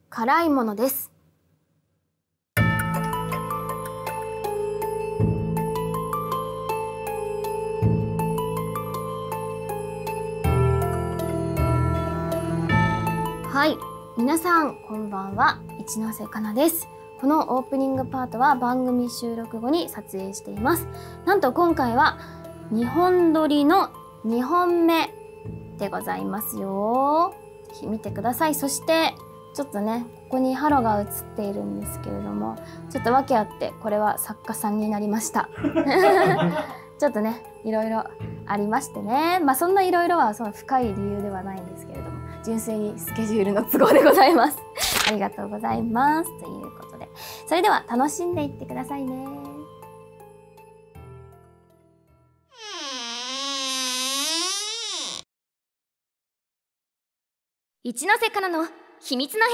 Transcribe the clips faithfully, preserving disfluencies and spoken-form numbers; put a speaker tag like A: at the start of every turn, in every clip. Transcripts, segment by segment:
A: 辛いものです。はい、皆さんこんばんは、一ノ瀬かなです。このオープニングパートは番組収録後に撮影しています。なんと今回はにほん撮りのにほんめでございますよ。ぜひ見てください。そしてちょっとね、ここにハロが映っているんですけれども、ちょっと訳あってこれは作家さんになりましたちょっとね、いろいろありましてね、まあそんないろいろはその深い理由ではないんですけれども、純粋にスケジュールの都合でございますありがとうございますということで、それでは楽しんでいってくださいね。一ノ瀬かなの秘密の部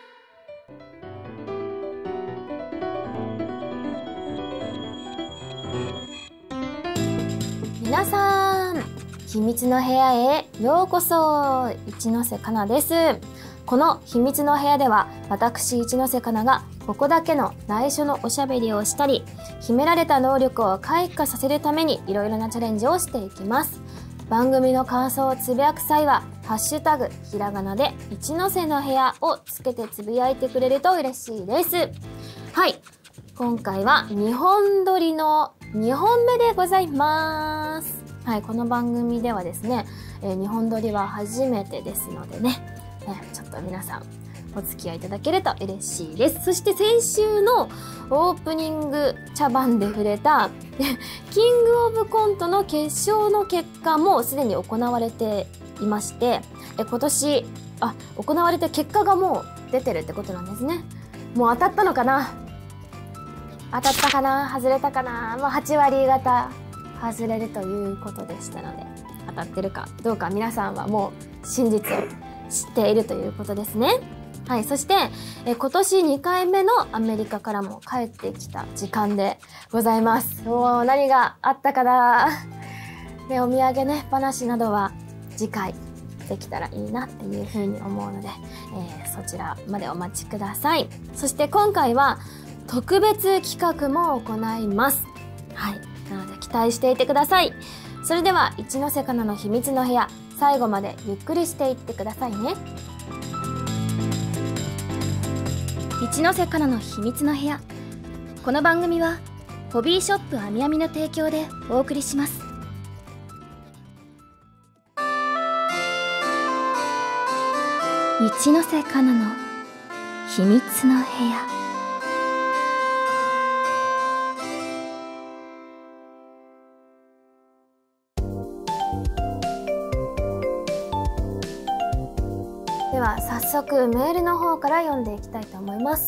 A: 屋。皆さん、秘密の部屋へようこそ。一ノ瀬かなです。この秘密の部屋では、私一ノ瀬かながここだけの内緒のおしゃべりをしたり、秘められた能力を開花させるためにいろいろなチャレンジをしていきます。番組の感想をつぶやく際は、ハッシュタグひらがなで一ノ瀬の部屋をつけてつぶやいてくれると嬉しいです。はい、今回はにほん撮りのにほんめでございます。はい、この番組ではですね、えー、にほん撮りは初めてですのでね、ね、ちょっと皆さんお付き合いいただけると嬉しいです。そして先週のオープニング茶番で触れたキングオブコントの決勝の結果もすでに行われていまして、え今年あ行われて結果がもう出てるってことなんですね。もう当たったのかな、当たったかな、外れたかな、もうはちわりがた外れるということでしたので、当たってるかどうか皆さんはもう真実を知っているということですね。はい、そしてえ今年にかいめのアメリカからも帰ってきた時間でございます。おー、何があったかなで、お土産ね、話などは次回できたらいいなっていうふうに思うので、えー、そちらまでお待ちください。そして今回は特別企画も行います。はい、なので期待していてください。それでは一ノ瀬かなの秘密の部屋、最後までゆっくりしていってくださいね。一ノ瀬かなの秘密の部屋。この番組はホビーショップあみあみの提供でお送りします。一ノ瀬かなの秘密の部屋。では早速メールの方から読んでいきたいと思います。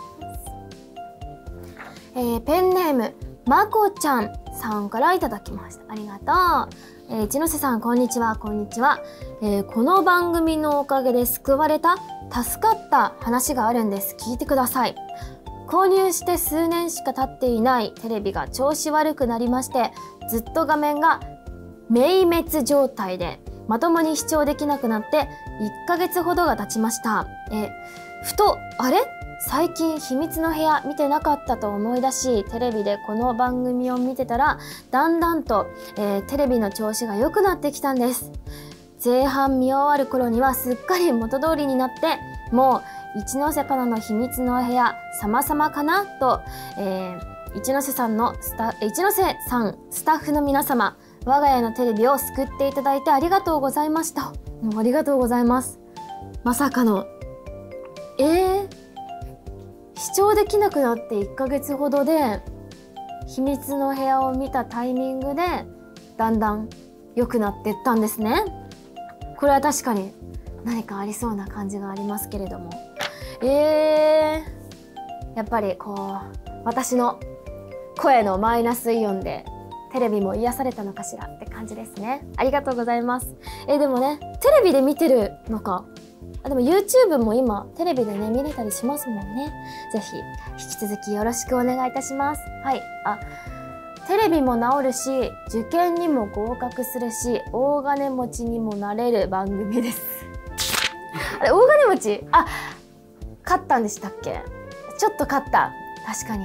A: えー、ペンネームまこちゃんさんからいただきました。ありがとう。えー、一ノ瀬さん、こんにちは。こんにちは。えー、この番組のおかげで救われた、助かった話があるんです。聞いてください。購入して数年しか経っていないテレビが調子悪くなりまして、ずっと画面が明滅状態でまともに視聴できなくなっていっかげつほどが経ちました。えふとあれ最近秘密の部屋見てなかったと思い出し、テレビでこの番組を見てたらだんだんと、えー、テレビの調子が良くなってきたんです。前半見終わる頃にはすっかり元通りになって、もう一ノ瀬かなの秘密の部屋様々かなと、えー、一ノ瀬さんのスタ一ノ瀬さんスタッフの皆様、我が家のテレビを救っていただいてありがとうございました。もうありがとうございます。まさかのえー、視聴できなくなっていっかげつほどで秘密の部屋を見たタイミングでだんだん良くなっていったんですね。これは確かに何かありそうな感じがありますけれども、えー、やっぱりこう私の声のマイナスイオンでテレビも癒されたのかしらって感じですね。ありがとうございます。えー、でもね、テレビで見てるのか。あ、でも YouTube も今テレビでね見れたりしますもんね。ぜひ引き続きよろしくお願いいたします。はい。あ、テレビも治るし、受験にも合格するし、大金持ちにもなれる番組です。あれ、大金持ち？あ、 勝ったんでしたっけ？ちょっと勝った。確かに。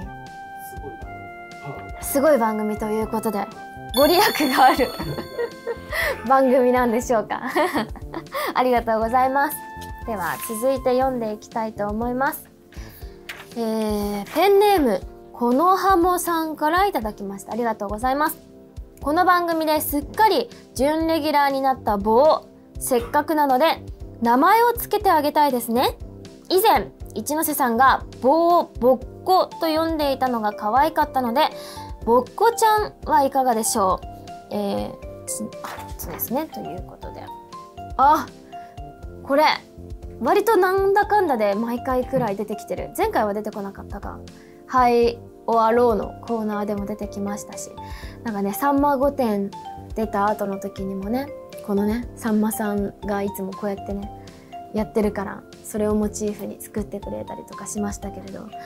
A: すごい番組ということで、ご利益がある番組なんでしょうか。ありがとうございます。では続いて読んでいきたいと思います。えー、ペンネームこのはもさんからいただきました。ありがとうございます。この番組ですっかり準レギュラーになった棒、せっかくなので名前をつけてあげたいですね。以前一ノ瀬さんが棒をぼっこと呼んでいたのが可愛かったので、ぼっこちゃんはいかがでしょう。えー、あ、そうですね。ということで、あ、これ割となんだかんだで毎回くらい出てきてる。前回は出てこなかったか。ハイオアローのコーナーでも出てきましたし、なんかね、さんま御殿出た後の時にもね、このね、さんまさんがいつもこうやってねやってるから、それをモチーフに作ってくれたりとかしましたけれど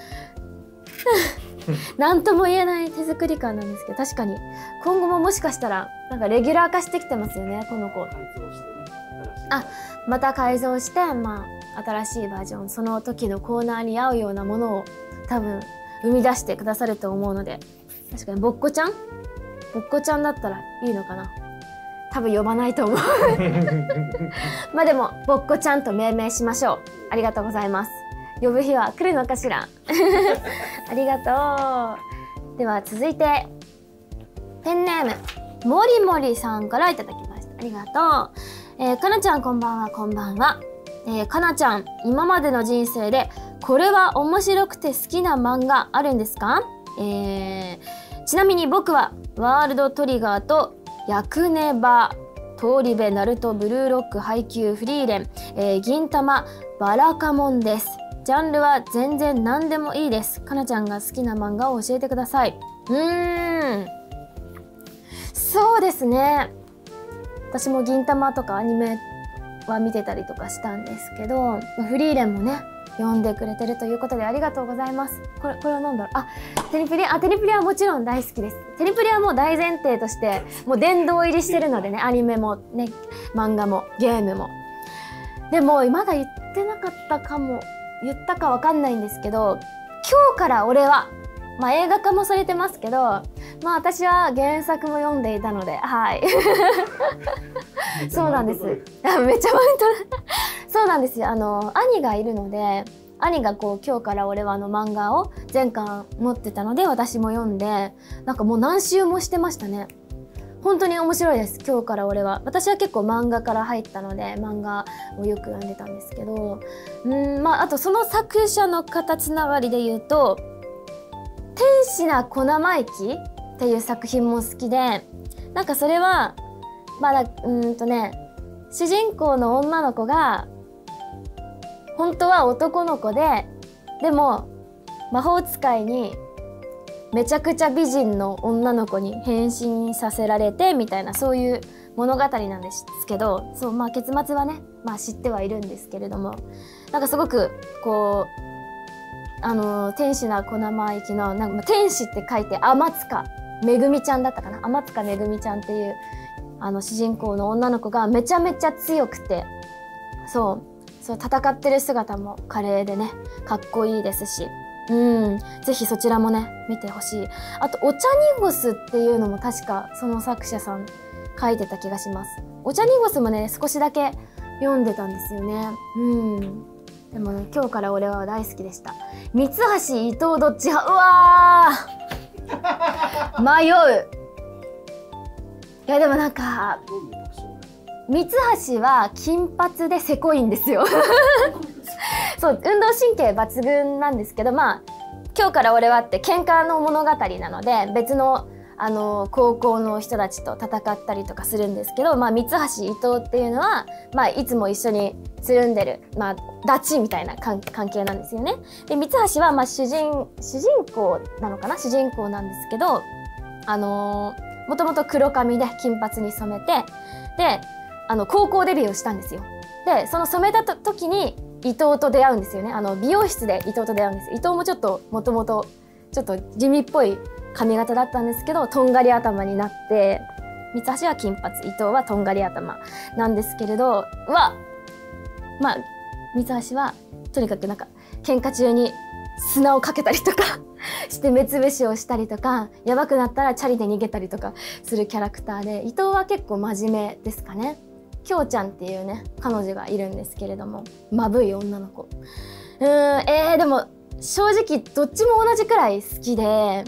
A: なんとも言えない手作り感なんですけど、確かに今後ももしかしたらなんかレギュラー化してきてますよね、この子。あ、また改造して、まあ新しいバージョン、その時のコーナーに合うようなものを多分生み出してくださると思うので、確かにぼっこちゃんぼっこちゃんだったらいいのかな。多分呼ばないと思うまあでもぼっこちゃんと命名しましょう。ありがとうございます。呼ぶ日は来るのかしらありがとう。では続いてペンネームもりもりさんからいただきました。ありがとう。えー、かなちゃんこんばんは。こんばんは。えー、かなちゃん、今までの人生でこれは面白くて好きな漫画あるんですか？えー、ちなみに僕はワールドトリガーとヤクネバ、通り部、ナルト、ブルーロック、ハイキュー、フリーレン、えー、銀玉、バラカモンです。ジャンルは全然何でもいいです。かなちゃんが好きな漫画を教えてください。うーん、そうですね。私も銀玉とかアニメは見てたりとかしたんですけど、フリーレンもね読んでくれてるということでありがとうございます。これこれは何だろう。あ、テニプリ、あ、テニプリはもちろん大好きです。テニプリはもう大前提としてもう殿堂入りしてるのでね、アニメもね、漫画もゲームも。でもまだ言ってなかったかも、言ったかわかんないんですけど、今日から俺は、まあ映画化もされてますけど、まあ私は原作も読んでいたので、はいそうなんです。めっちゃマウントそうなんですよ。あの兄がいるので、兄がこう今日から俺はあの漫画を全巻持ってたので、私も読んで、なんかもう何周もしてましたね。本当に面白いです。今日から俺は。私は結構漫画から入ったので、漫画をよく読んでたんですけど、うん、まああとその作者の方つながりで言うと、天使な小生意気っていう作品も好きで、なんかそれはまだうんとね、主人公の女の子が本当は男の子で、でも魔法使いにめちゃくちゃ美人の女の子に変身させられてみたいな、そういう物語なんですけど、そう、まあ結末はね、まあ知ってはいるんですけれども、なんかすごくこうあの天使な小生意気の、なんかまあ天使って書いて天塚めぐみちゃんだったかな、天塚めぐみちゃんっていうあの主人公の女の子がめちゃめちゃ強くて、そうそう戦ってる姿も華麗でね、かっこいいですし、うん、ぜひそちらもね見てほしい。あとお茶濁すっていうのも確かその作者さん書いてた気がします。お茶濁すもね少しだけ読んでたんですよね。うんでもね、今日から俺は大好きでした。三橋伊藤どっち派？うわー迷う。いやでもなんか三橋は金髪でせこいんですよそう運動神経抜群なんですけど、まあ今日から俺はって喧嘩の物語なので、別のあの高校の人たちと戦ったりとかするんですけど、まあ三橋伊藤っていうのは、まあ、いつも一緒につるんでる、まあ、ダチみたいな関係なんですよね。で三橋はまあ主人主人公なのかな、主人公なんですけど、あのー、もともと黒髪で金髪に染めて、であの高校デビューをしたんですよ。でその染めた時に伊藤と出会うんですよね。あの美容室で伊藤と出会うんです。伊藤もちょっともともとちょっと地味っぽい髪型だったんですけど、とんがり頭になって、三橋は金髪、伊藤はとんがり頭なんですけれど、うわまあ三橋はとにかくなんか喧嘩中に砂をかけたりとかして目つぶしをしたりとか、やばくなったらチャリで逃げたりとかするキャラクターで、伊藤は結構真面目ですかね。きょうちゃんっていうね彼女がいるんですけれども、まぶい女の子。うーんえー、でも正直どっちも同じくらい好きで、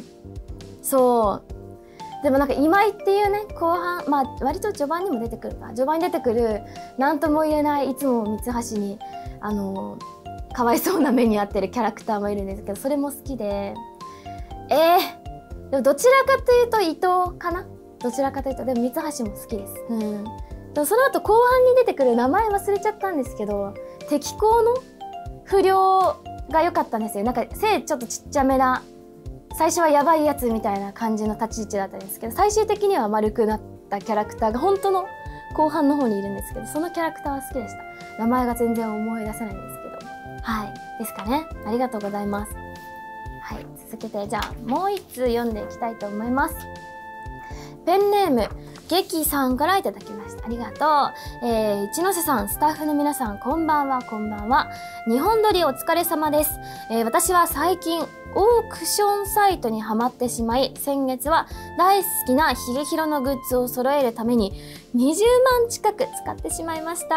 A: そうでもなんか今井っていうね後半、まあ割と序盤にも出てくるか序盤に出てくる何とも言えないいつも三橋にあのかわいそうな目に遭ってるキャラクターもいるんですけど、それも好きで、えー、でもどちらかというと伊藤かな。どちらかというとでも三橋も好きです。うん。でもその後後半に出てくる名前忘れちゃったんですけど、敵校の不良が良かったんですよ。なんか背ちょっとちっちゃめな、最初はやばいやつみたいな感じの立ち位置だったんですけど、最終的には丸くなったキャラクターが本当の後半の方にいるんですけど、そのキャラクターは好きでした。名前が全然思い出せないんですけど、はいですかね。ありがとうございます。はい、続けてじゃあもう一通読んでいきたいと思います。ペンネームゲキさんからいただきました。ありがとう。えー、一ノ瀬さん、スタッフの皆さん、こんばんは、こんばんは。日本撮りお疲れ様です。えー、私は最近、オークションサイトにハマってしまい、先月は大好きなヒゲヒロのグッズを揃えるためににじゅうまん近く使ってしまいました。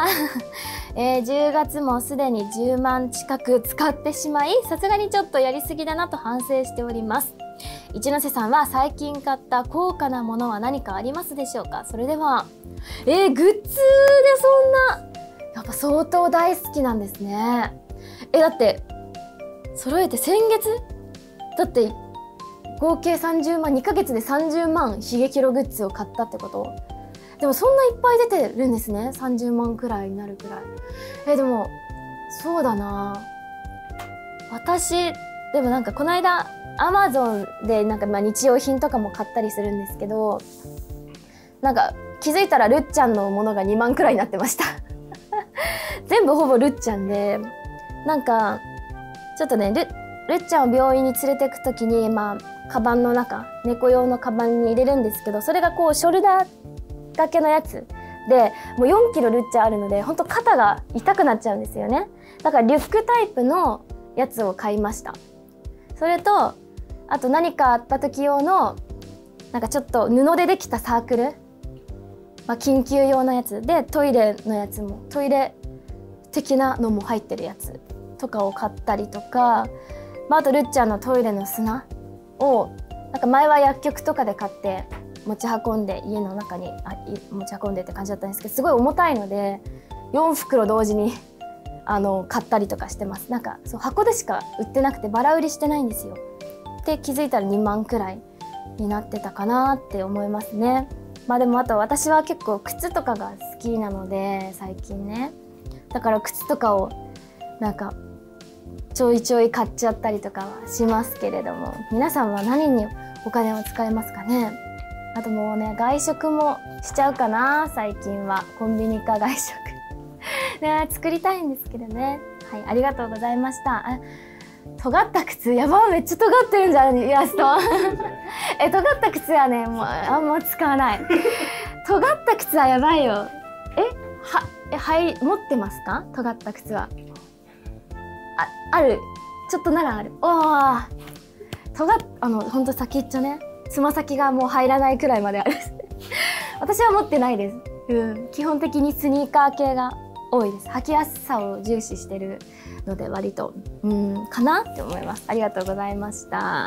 A: えー、じゅうがつもすでにじゅうまん近く使ってしまい、さすがにちょっとやりすぎだなと反省しております。一ノ瀬さんは最近買った高価なものは何かありますでしょうか。それでは、えー、グッズでそんな、やっぱ相当大好きなんですね。え、だって、揃えて先月だって合計さんじゅうまん、にかげつでさんじゅうまんヒゲキログッズを買ったってこと。でもそんないっぱい出てるんですね。さんじゅうまんくらいになるくらい。え、でも、そうだな。私、でもなんかこの間、アマゾンでなんかまあ日用品とかも買ったりするんですけど、なんか気づいたらルッちゃんのものがにまんくらいになってました。全部ほぼルッちゃんで、なんかちょっとね、ルルッちゃんを病院に連れてくときに、まあカバンの中、猫用のカバンに入れるんですけど、それがこうショルダー掛けのやつで、もうよんキロルッちゃんあるので、ほんと肩が痛くなっちゃうんですよね。だからリュックタイプのやつを買いました。それとあと何かあった時用のなんかちょっと布でできたサークル、まあ、緊急用のやつで、トイレのやつもトイレ的なのも入ってるやつとかを買ったりとか、まあ、あとルッちゃんのトイレの砂をなんか前は薬局とかで買って持ち運んで家の中にあ持ち運んでって感じだったんですけど、すごい重たいのでよんふくろ同時にあの買ったりとかしてます。なんかそう箱でしか売ってなくてバラ売りしてないんですよ。で気づいたらにまんくらいになってたかなって思いますね。まあでもあと私は結構靴とかが好きなので最近ね、だから靴とかをなんかちょいちょい買っちゃったりとかはしますけれども、皆さんは何にお金を使えますかね。あともうね、外食もしちゃうかな最近は。コンビニか外食ね、作りたいんですけどね。はい、ありがとうございました。あ、尖った靴、やば、めっちゃ尖ってるんじゃんイラスト。え、尖った靴はね、もうあんま使わない。尖った靴はやばいよ。え、は、え、はい、持ってますか？尖った靴は。あ、ある。ちょっとならある。おー。尖っ、あの、ほんと先っちょね。つま先がもう入らないくらいまである。私は持ってないです。うん。基本的にスニーカー系が多いです。履きやすさを重視してるので割とうんかなって思います。ありがとうございました。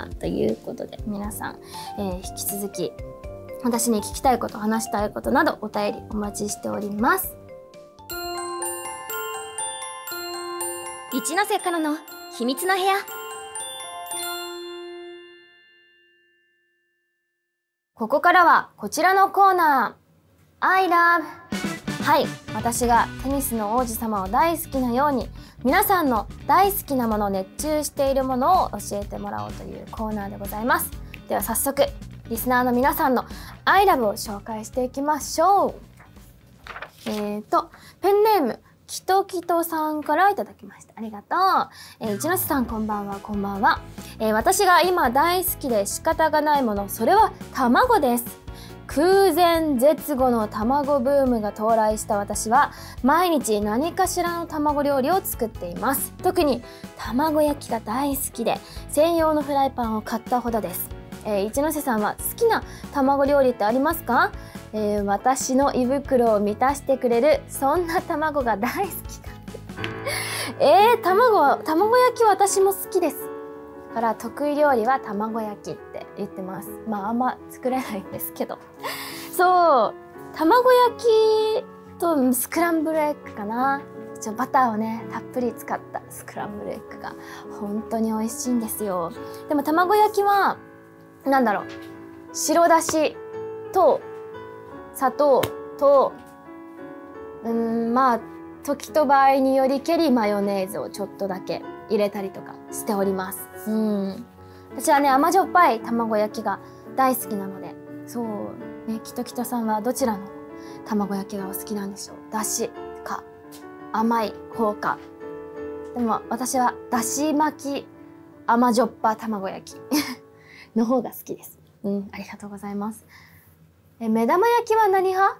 A: ということで皆さん、えー、引き続き私に聞きたいこと、話したいことなどお便りお待ちしております。一ノ瀬からの秘密の部屋。ここからはこちらのコーナー I love。 はい、私がテニスの王子様を大好きなように皆さんの大好きなもの、熱中しているものを教えてもらおうというコーナーでございます。では早速リスナーの皆さんの I love を紹介していきましょう。えーとペンネームきときとさんからいただきました。ありがとう。えー、一ノ瀬さんこんばんは。こんばんは。えー、私が今大好きで仕方がないもの、それは卵です。 空前絶後の卵ブームが到来した私は毎日何かしらの卵料理を作っています。特に卵焼きが大好きで専用のフライパンを買ったほどです。えー、一ノ瀬さんは好きな卵料理ってありますか？えー、私の胃袋を満たしてくれるそんな卵が大好きだえー、卵卵焼きは私も好きですから得意料理は卵焼きって言ってます。まああんま作れないんですけどそう卵焼きとスクランブルエッグかな。ちょバターをねたっぷり使ったスクランブルエッグが本当に美味しいんですよ。でも卵焼きはなんだろう、白だしと砂糖とうーんまあ時と場合によりけりマヨネーズをちょっとだけ入れたりとかしております。うん私はね甘じょっぱい卵焼きが大好きなので、そうねきときとさんはどちらの卵焼きがお好きなんでしょう。だしか甘い方か。でも私はだし巻き甘じょっぱ卵焼きの方が好きです。うんありがとうございます。え目玉焼きは何派？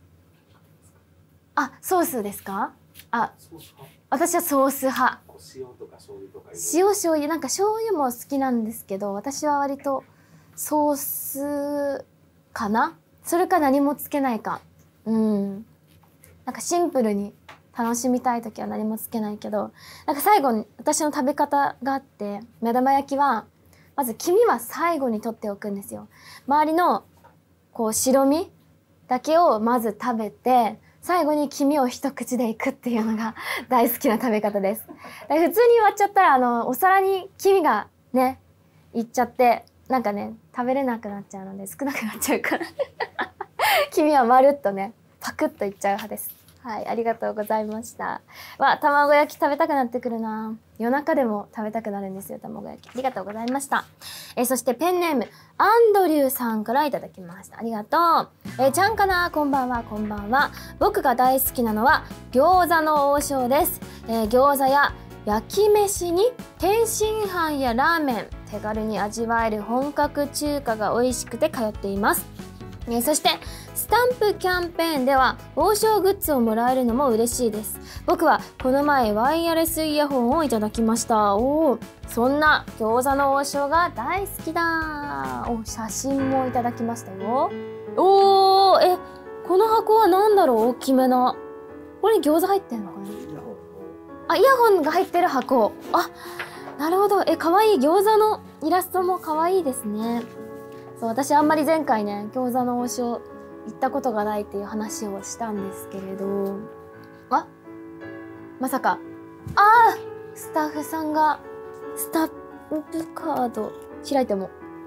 A: あソースですか？あ私はソース派。
B: 塩とか醤油とか
A: 塩醤油なんか醤油も好きなんですけど、私は割とソースかな。それか何もつけないか。うんなんかシンプルに楽しみたい時は何もつけないけど、なんか最後に私の食べ方があって、目玉焼きはまず黄身は最後に取っておくんですよ。周りのこう白身だけをまず食べて最後に黄身を一口でいくっていうのが大好きな食べ方です。普通に割っちゃったらあのお皿に黄身がねいっちゃってなんかね食べれなくなっちゃうので少なくなっちゃうから黄身はまるっとねパクッといっちゃう派です。はい、ありがとうございました。わ、卵焼き食べたくなってくるな。夜中でも食べたくなるんですよ、卵焼き。ありがとうございました。えー、そしてペンネーム、アンドリューさんからいただきました。ありがとう。えー、ちゃんかな、こんばんは、こんばんは。僕が大好きなのは餃子の王将です。えー、餃子や焼き飯に天津飯やラーメン、手軽に味わえる本格中華が美味しくて通っています。えー、そしてスタンプキャンペーンでは王将グッズをもらえるのも嬉しいです。僕はこの前ワイヤレスイヤホンをいただきました。おお、そんな餃子の王将が大好きだ。お、写真もいただきましたよ。おお、え、この箱は何だろう、大きめな。これに餃子入ってんのかな。あ、イヤホンが入ってる箱。あ、なるほど。え、可愛い餃子のイラストも可愛いですね。そう、私あんまり前回ね餃子の王将行ったことがないっていう話をしたんですけれど、あ、まさか、あースタッフさんがスタンプカード開いても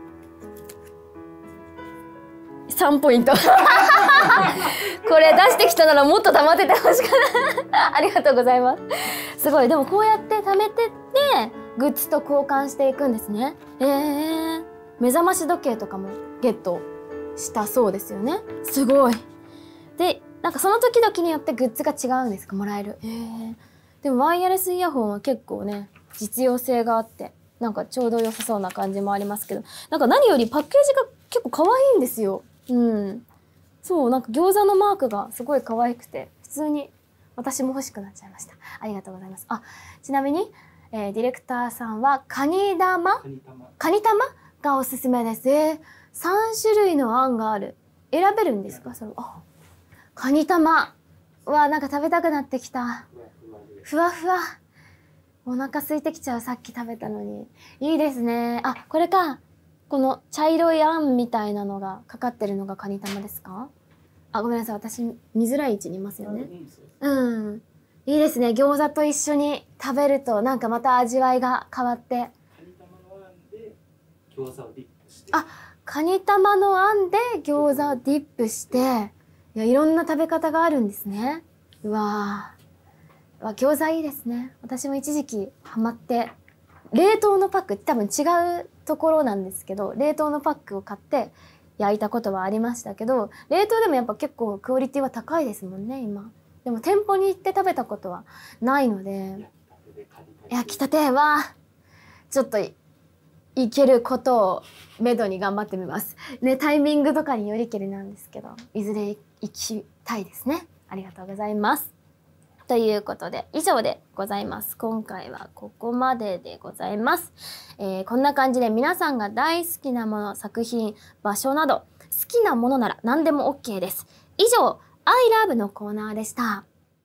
A: さんポイントこれ出してきたならもっと貯まっててほしかったありがとうございます。すごい。でもこうやって貯めてってグッズと交換していくんですね。えー、目覚まし時計とかもゲットしたそうですよね。すごい。で、なんかその時々によってグッズが違うんですか、もらえる。へえ。でもワイヤレスイヤホンは結構ね実用性があってなんかちょうど良さそうな感じもありますけど、なんか何よりパッケージが結構可愛いんですよ。うん。そう、なんか餃子のマークがすごい可愛くて普通に私も欲しくなっちゃいました。ありがとうございます。あ、ちなみに、えー、ディレクターさんはカニ玉カニ玉カニ玉がおすすめです。えーさん種類のあんがある。選べるんですかそれ。あ、カニ玉はなんか食べたくなってきた。ふわふわ。お腹空いてきちゃう、さっき食べたのに。いいですね。あ、これか。この茶色いあんみたいなのがかかってるのがカニ玉ですか？あ、ごめんなさい。私見づらい位置にいますよね。うん。いいですね。餃子と一緒に食べるとなんかまた味わいが変わって。カニ玉のあんで餃子をディップして。あ、カニ玉のあんで餃子をディップして、いや、いろんな食べ方があるんですね。うわー、わ、餃子いいですね。私も一時期ハマって、冷凍のパック、多分違うところなんですけど、冷凍のパックを買って焼いたことはありましたけど、冷凍でもやっぱ結構クオリティは高いですもんね、今。でも店舗に行って食べたことはないので、焼きたてはちょっといけることをめどに頑張ってみます。ね、タイミングとかによりけりなんですけど、いずれ行きたいですね。ありがとうございます。ということで、以上でございます。今回はここまででございます。えー、こんな感じで皆さんが大好きなもの、作品、場所など、好きなものなら何でも OK です。以上、I love のコーナーでした。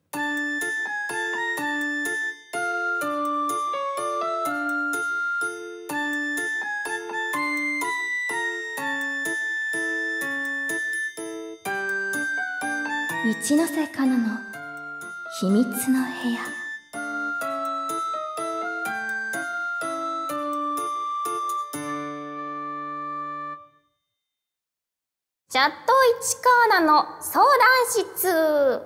A: 一ノ瀬かなの秘密の部屋。チャット一カーナの相談室。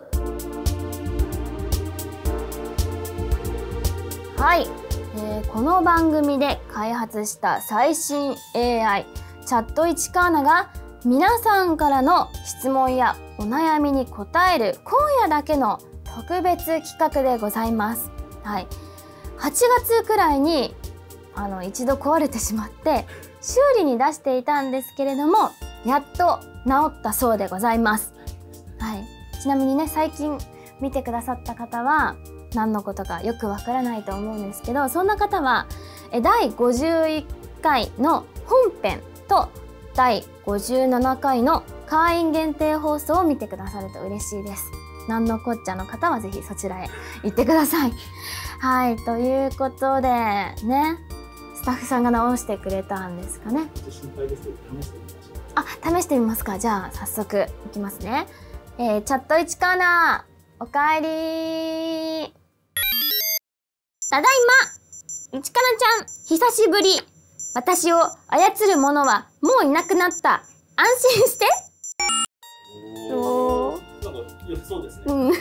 A: はい、えー、この番組で開発した最新 エーアイ チャット一カーナが皆さんからの質問やお悩みに答える今夜だけの特別企画でございます。はい、はちがつくらいにあの一度壊れてしまって修理に出していたんですけれども、やっと治ったそうでございます。はい、ちなみにね、最近見てくださった方は何のことかよくわからないと思うんですけど、そんな方はだいごじゅういっかいの本編とだいごじゅうななかいの会員限定放送を見てくださると嬉しいです。なんのこっちゃの方はぜひそちらへ行ってください。はい、ということでね、スタッフさんが直してくれたんですかね。心配ですけど試してみましょう。あ、試してみますか。じゃあ早速いきますね。えー、チャット一カーナー、おかえり。ただいま、一カナちゃん、久しぶり。私を操る者はもういなくなった。安心して。おー。なんか良さそうですね。うん。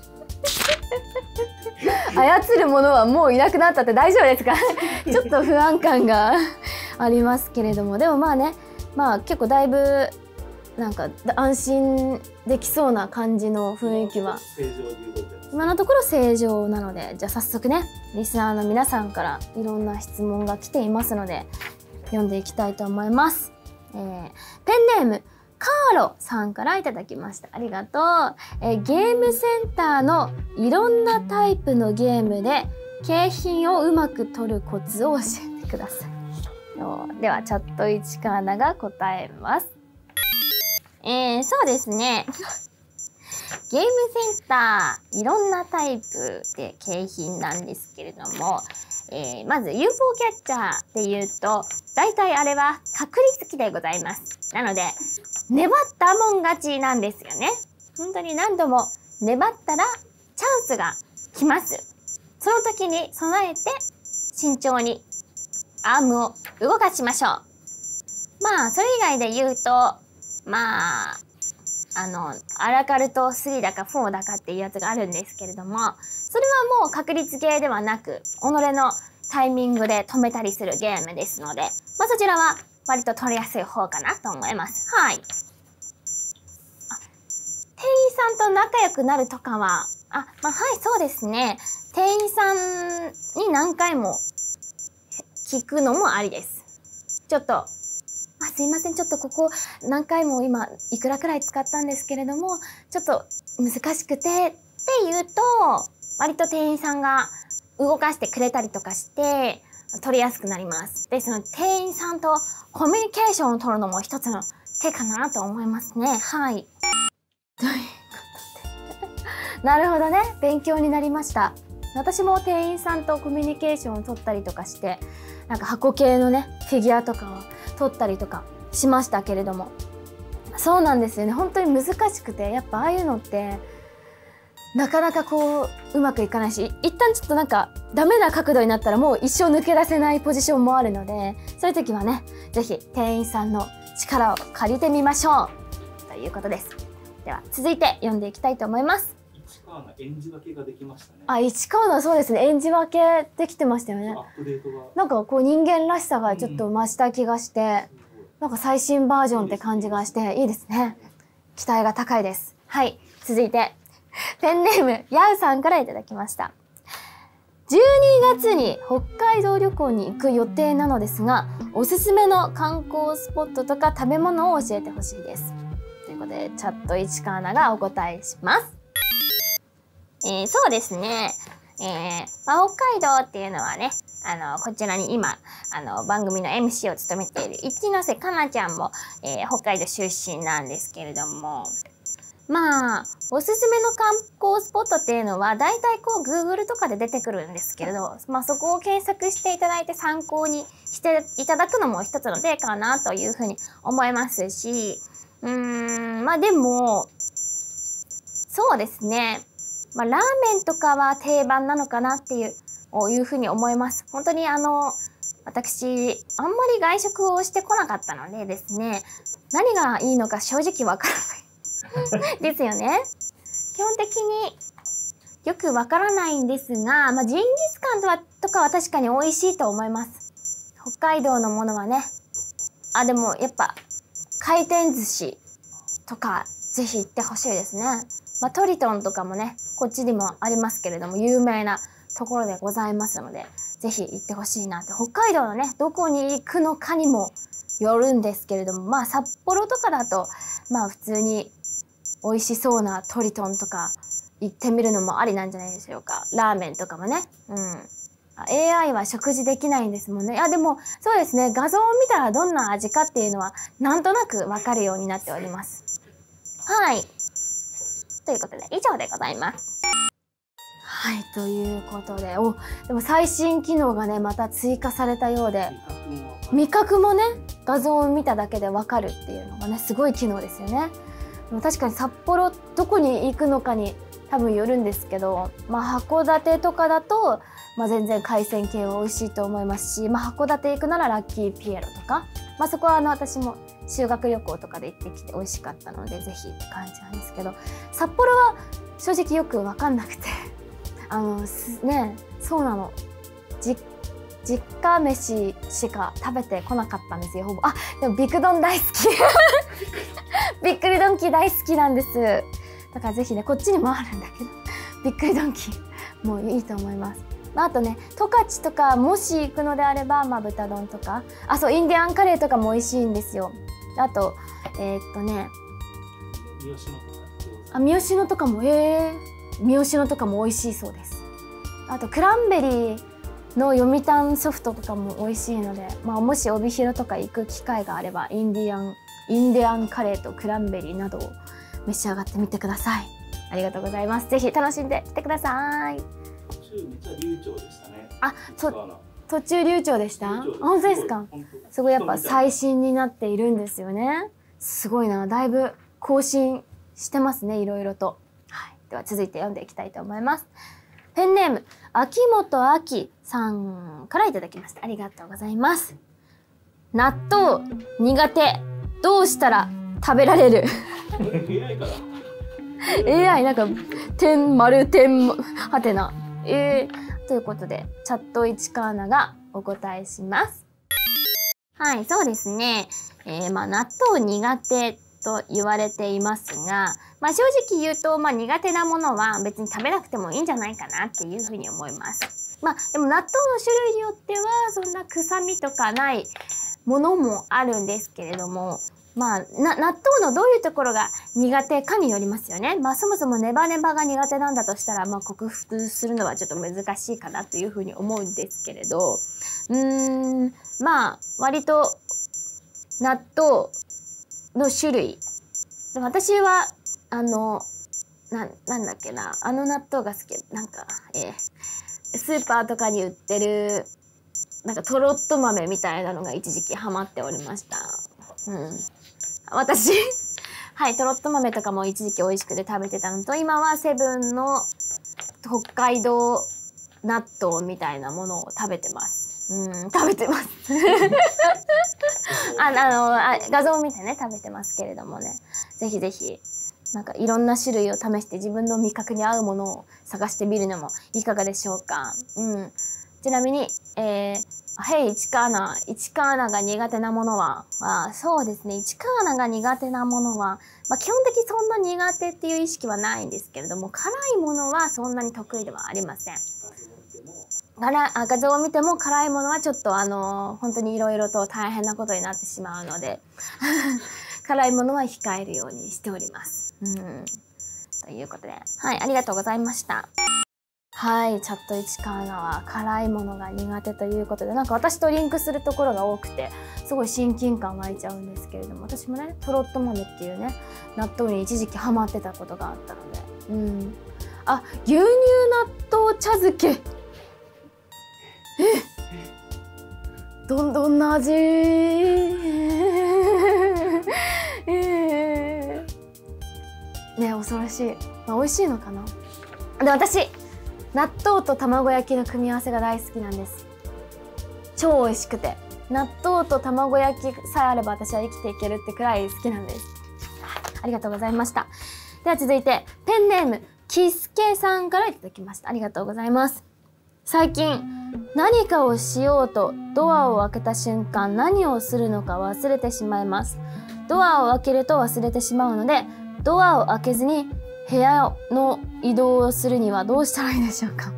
A: 操る者はもういなくなったって大丈夫ですか？ちょっと不安感がありますけれども、でもまあね、まあ結構だいぶなんか安心できそうな感じの雰囲気は今のところ正常なので、じゃあ早速ね、リスナーの皆さんからいろんな質問が来ていますので読んでいきたいと思います。えー、ペンネームカーロさんからいただきました。ありがとう。えー、ゲームセンターのいろんなタイプのゲームで景品をうまく取るコツを教えてください。ではチャット一カーナが答えます。えー、そうですね。ゲームセンターいろんなタイプで景品なんですけれども、えー、まず ユーフォー キャッチャーっていうと大体あれは確率機でございます。なので粘ったもん勝ちなんですよね。本当に何度も粘ったらチャンスが来ます。その時に備えて慎重にアームを動かしましょう。まあそれ以外で言うと、まああのアラカルトスリーだかフォーだかっていうやつがあるんですけれども、それはもう確率ゲーではなく己のタイミングで止めたりするゲームですので、まあそちらは割と取りやすい方かなと思います。はい。あ、店員さんと仲良くなるとかは、あ、まあはいそうですね。店員さんに何回も聞くのもありです。ちょっと、あ、すいません、ちょっとここ何回も今いくらくらい使ったんですけれども、ちょっと難しくてって言うと、割と店員さんが動かしてくれたりとかして取りやすくなります。で、その店員さんとコミュニケーションを取るのも一つの手かなと思いますね。はい。ということで。なるほどね。勉強になりました。私も店員さんとコミュニケーションを取ったりとかして、なんか箱系のね、フィギュアとかを取ったりとかしましたけれども。そうなんですよね。本当に難しくて、やっぱああいうのって、なかなかこう、うまくいかないし、一旦ちょっとなんか、ダメな角度になったらもう一生抜け出せないポジションもあるので、そういう時はね、ぜひ店員さんの力を借りてみましょうということです。では、続いて読んでいきたいと思います。
B: 市川の演じ分けができましたね。
A: あ、市川のそうですね、演じ分けできてましたよね。
B: アップデートが
A: なんかこう人間らしさがちょっと増した気がして、うん、なんか最新バージョンって感じがしていいですね。期待が高いです。はい、続いてペンネームやうさんからいただきました。 じゅうにがつに北海道旅行に行く予定なのですが、おすすめの観光スポットとか食べ物を教えてほしいです。ということで、チャット市川アナがお答えします。えー、そうですね。えーまあ、北海道っていうのはね、あの、こちらに今、あの、番組の エムシー を務めている一ノ瀬かなちゃんも、えー、北海道出身なんですけれども、まあ、おすすめの観光スポットっていうのは、だいたいこう、Google とかで出てくるんですけれど、まあそこを検索していただいて参考にしていただくのも一つの例かなというふうに思いますし、うーん、まあでも、そうですね。まあラーメンとかは定番なのかなっていう、いうふうに思います。本当にあの、私、あんまり外食をしてこなかったのでですね、何がいいのか正直わからない。ですよね。基本的によくわからないんですが、まあ、ジンギスカンとはとかは確かに美味しいと思います。北海道のものはね。あ、でもやっぱ回転寿司とかぜひ行ってほしいですね。まあ、トリトンとかもね、こっちにもありますけれども、有名なところでございますので、ぜひ行ってほしいなって。北海道のね、どこに行くのかにもよるんですけれども、まあ札幌とかだと、まあ普通に美味しそうなトリトンとか行ってみるのもありなんじゃないでしょうか。ラーメンとかもね。うん。エーアイ は食事できないんですもんね。いやでもそうですね。画像を見たらどんな味かっていうのはなんとなくわかるようになっております。はい。ということで以上でございます。はい。ということで、お、でも最新機能がね、また追加されたようで、味覚もね、画像を見ただけでわかるっていうのがね、すごい機能ですよね。確かに札幌どこに行くのかに多分よるんですけど、まあ函館とかだと、まあ全然海鮮系は美味しいと思いますし、まあ函館行くならラッキーピエロとか、まあそこはあの私も修学旅行とかで行ってきて美味しかったのでぜひって感じなんですけど、札幌は正直よくわかんなくて、あの、ね、そうなの。じ実家飯しか食べてこなかったんですよ、ほぼ。あ、でもビッグドン大好き。びっくりドンキー大好きなんです。だからぜひね、こっちにもあるんだけど、びっくりドンキーもういいと思います。まあ、あとね、十勝とかもし行くのであれば、まあ豚丼とか、あ、そう、インディアンカレーとかも美味しいんですよ。あと、えー、っとね、
B: 三好のとか、
A: あ、三好のとかも、えー、三好のとかも美味しいそうです。あと、クランベリーの読谷ソフトとかも美味しいので、まあ、もし帯広とか行く機会があれば、インディアン、インディアンカレーとクランベリーなどを召し上がってみてください。ありがとうございます。ぜひ楽しんできてください。
B: 途中めっちゃ流暢でしたね。
A: あ、そ、途中流暢でした？
B: 流暢です。
A: 本当ですか？すごいやっぱ最新になっているんですよね。すごいな。だいぶ更新してますね、いろいろと。はい。では続いて読んでいきたいと思います。ペンネーム、秋元あきさんからいただきました。ありがとうございます。納豆苦手。どうしたら食べられる？
B: エーアイ から。
A: エーアイ なんか点丸点はてな。えー、ということでチャット市川アナがお答えします。はい、そうですね。えー、まあ納豆苦手と言われていますが、まあ正直言うと、まあ苦手なものは別に食べなくてもいいんじゃないかなっていうふうに思います。まあでも納豆の種類によってはそんな臭みとかないものもあるんですけれども、まあな納豆のどういうところが苦手かによりますよね。まあそもそもネバネバが苦手なんだとしたら、まあ克服するのはちょっと難しいかなというふうに思うんですけれど、うーん、まあ割と納豆の種類。で私は、あの、な、なんだっけな、あの納豆が好き。なんか、えー、スーパーとかに売ってる、なんかトロット豆みたいなのが一時期ハマっておりました。うん。私、はい、トロット豆とかも一時期美味しくて食べてたのと、今はセブンの北海道納豆みたいなものを食べてます。うん、食べてます。あ、あのあ、画像を見てね、食べてますけれどもね。ぜひぜひ、なんかいろんな種類を試して自分の味覚に合うものを探してみるのもいかがでしょうか。うん。ちなみに、えー、へい、市川アナ。市川アナが苦手なものは、あ、そうですね。市川アナが苦手なものは、まあ基本的にそんな苦手っていう意識はないんですけれども、辛いものはそんなに得意ではありません。 辛いあ画像を見ても辛いものはちょっとあの本当にいろいろと大変なことになってしまうので辛いものは控えるようにしております。うん、ということで、はい、ありがとうございました。はい、チャット市川菜は辛いものが苦手ということで、なんか私とリンクするところが多くてすごい親近感湧いちゃうんですけれども、私もねトロット豆っていうね納豆に一時期ハマってたことがあったので、うん、あ、牛乳納豆茶漬け、え、どんどんな味えー、ね、恐ろしい、まあ、美味しいのかな。で、私納豆と卵焼きの組み合わせが大好きなんです。超美味しくて、納豆と卵焼きさえあれば私は生きていけるってくらい好きなんです。ありがとうございました。では続いてペンネームキスケさんからいただきました。ありがとうございます。最近何かをしようとドアを開けた瞬間、何をするのか忘れてしまいます。ドアを開けると忘れてしまうので、ドアを開けずに部屋の移動をするにはどうしたらいいでしょうか。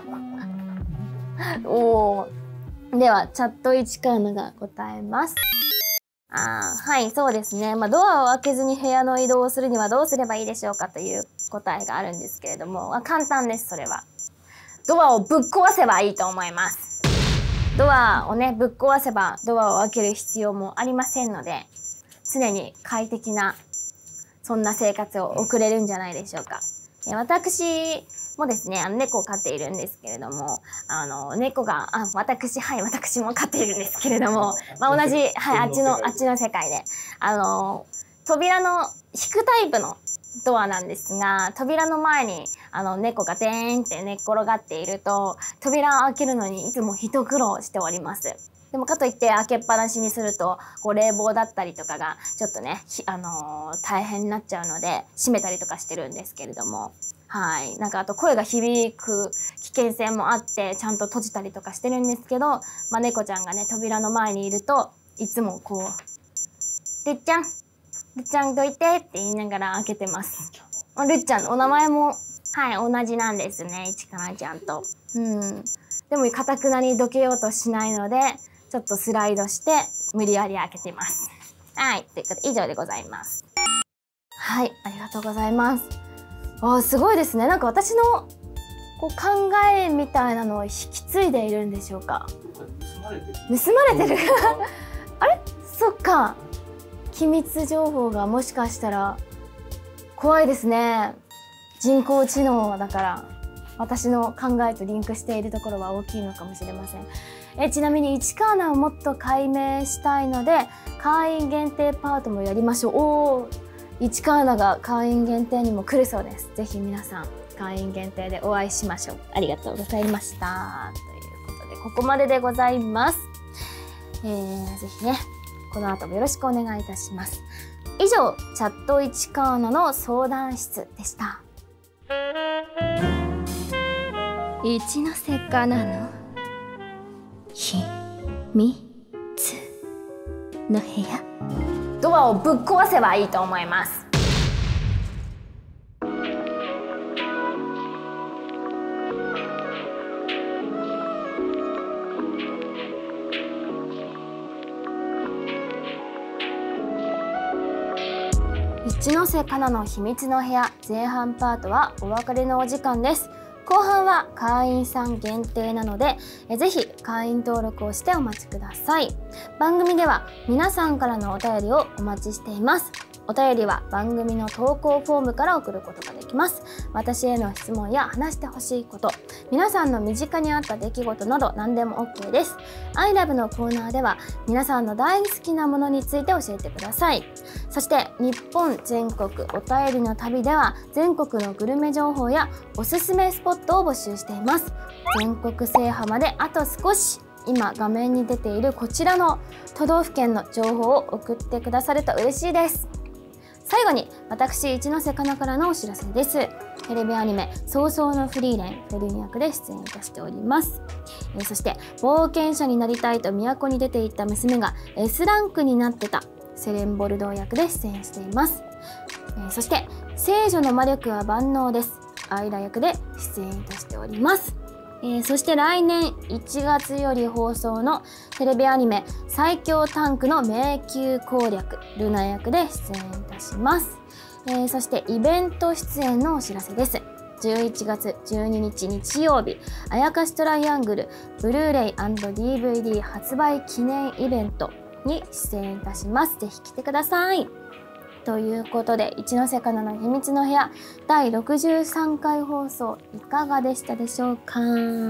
A: おー、ではチャット市川菜が答えます。あー、はい、そうですね。まあ、ドアを開けずに部屋の移動をするにはどうすればいいでしょうかという答えがあるんですけれども、まあ、簡単です。それはドアをぶっ壊せばいいと思います。ドアをねぶっ壊せばドアを開ける必要もありませんので、常に快適なそんな生活を送れるんじゃないでしょうか。私もですね、あの猫を飼っているんですけれども、あの猫があ私はい私も飼っているんですけれども、まあ、同じ、はい、あっちのあっちの世界であの扉の引くタイプのドアなんですが、扉の前にあの猫がデーンって寝っ転がっていると、扉を開けるのにいつも一苦労しております。でもかといって開けっぱなしにするとこう冷房だったりとかがちょっとね、あのー、大変になっちゃうので閉めたりとかしてるんですけれども、はい、なんかあと声が響く危険性もあってちゃんと閉じたりとかしてるんですけど、まあ、猫ちゃんがね扉の前にいるといつもこう「るっちゃんるっちゃんどいて」って言いながら開けてます。るっちゃんお名前もはい同じなんですね、市川ちゃんと。うん、でもかたくなにどけようとしないのでちょっとスライドして無理やり開けてます。はい、ということで以上でございます。はい、ありがとうございます。あー、すごいですね。なんか私のこう考えみたいなのを引き継いでいるんでしょうか。
B: 盗まれてる。
A: 盗まれてるあれ、そっか。機密情報がもしかしたら怖いですね。人工知能だから私の考えとリンクしているところは大きいのかもしれません。えちなみに市川菜をもっと解明したいので会員限定パートもやりましょう。おー、市川菜が会員限定にも来るそうです。ぜひ皆さん会員限定でお会いしましょう。ありがとうございました。ということでここまででございます。えー、ぜひねこの後もよろしくお願いいたします。以上チャット市川菜の相談室でした。一ノ瀬かなの秘密の部屋。ドアをぶっ壊せばいいと思います。一ノ瀬かなの秘密の部屋前半パートはお別れのお時間です。後半は会員さん限定なのでえぜひ会員登録をしてお待ちください。番組では皆さんからのお便りをお待ちしています。お便りは番組の投稿フォームから送ることができます。私への質問や話してほしいこと、皆さんの身近にあった出来事など何でも OK です。アイラブのコーナーでは皆さんの大好きなものについて教えてください。そして日本全国お便りの旅では全国のグルメ情報やおすすめスポットを募集しています。全国制覇まであと少し。今画面に出ているこちらの都道府県の情報を送ってくださると嬉しいです。最後に私一ノ瀬かなからのお知らせです。テレビアニメ「早々のフリーレン」フェルニ役で出演いたしております。えー、そして冒険者になりたいと都に出ていった娘が エス ランクになってたセレンボルドー役で出演しています。えー、そして聖女の魔力は万能ですアイラ役で出演いたしております。 えー、そして来年いちがつより放送のテレビアニメ最強タンクの迷宮攻略ルナ役で出演いたします。えー、そしてイベント出演のお知らせです。じゅういちがつじゅうににち日曜日、あやかしトライアングルブルーレイ&ディーブイディー 発売記念イベントに出演いたします。ぜひ来てください。ということで、一ノ瀬かなの秘密の部屋だいろくじゅうさんかい放送いかがでしたでしょうか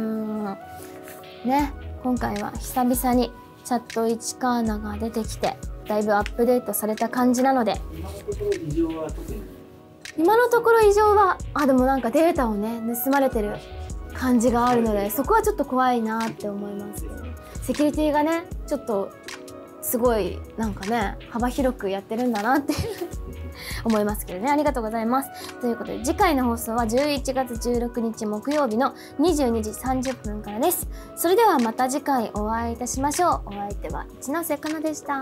A: ね。今回は久々にチャットいちカーナが出てきてだいぶアップデートされた感じなので、
B: 今のところ異常は特に
A: 今のところ異常はあでもなんかデータをね盗まれてる感じがあるので、そこはちょっと怖いなって思いますけど、セキュリティがねちょっとすごいなんかね幅広くやってるんだなって思いますけどね。ありがとうございます。ということで次回の放送はじゅういちがつじゅうろくにち木曜日のにじゅうにじさんじゅっぷんからです。それではまた次回お会いいたしましょう。お相手は一ノ瀬かなでした。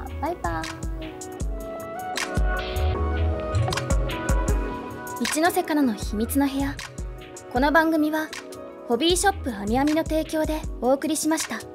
A: バイバイ。一ノ瀬かなの秘密の部屋。この番組はホビーショップあみあみの提供でお送りしました。